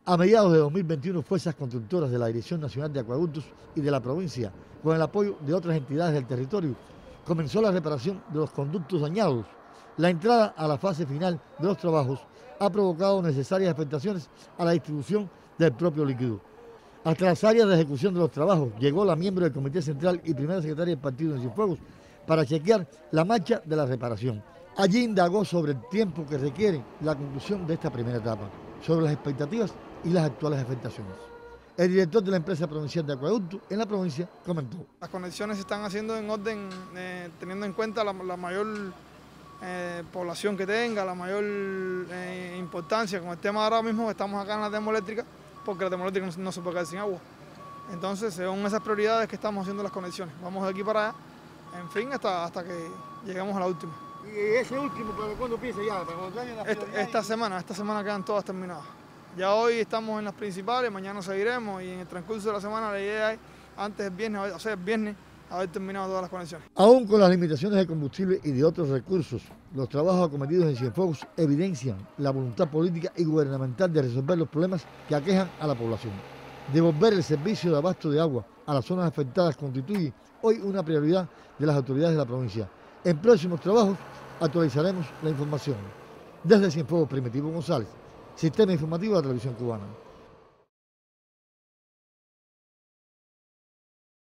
A mediados de 2021, fuerzas constructoras de la Dirección Nacional de Acueductos y de la provincia, con el apoyo de otras entidades del territorio, comenzó la reparación de los conductos dañados. La entrada a la fase final de los trabajos ha provocado necesarias afectaciones a la distribución del propio líquido. Hasta las áreas de ejecución de los trabajos llegó la miembro del Comité Central y primera secretaria del partido en Cienfuegos para chequear la marcha de la reparación. Allí indagó sobre el tiempo que requiere la conclusión de esta primera etapa, sobre las expectativas y las actuales afectaciones. El director de la empresa provincial de acueducto en la provincia comentó. Las conexiones se están haciendo en orden, teniendo en cuenta la mayor población que tenga, la mayor importancia. Con el tema ahora mismo estamos acá en la termoeléctrica, porque la termoeléctrica no se puede quedar sin agua. Entonces, según esas prioridades que estamos haciendo las conexiones, vamos de aquí para allá, en fin, hasta que lleguemos a la última. ¿Y ese último, para cuándo empieza ya? Esta semana quedan todas terminadas. Ya hoy estamos en las principales, mañana seguiremos y en el transcurso de la semana la idea es antes del viernes, o sea, el viernes, haber terminado todas las conexiones. Aún con las limitaciones de combustible y de otros recursos, los trabajos acometidos en Cienfuegos evidencian la voluntad política y gubernamental de resolver los problemas que aquejan a la población. Devolver el servicio de abasto de agua a las zonas afectadas constituye hoy una prioridad de las autoridades de la provincia. En próximos trabajos actualizaremos la información. Desde Cienfuegos, Primitivo González, Sistema Informativo de la Televisión Cubana.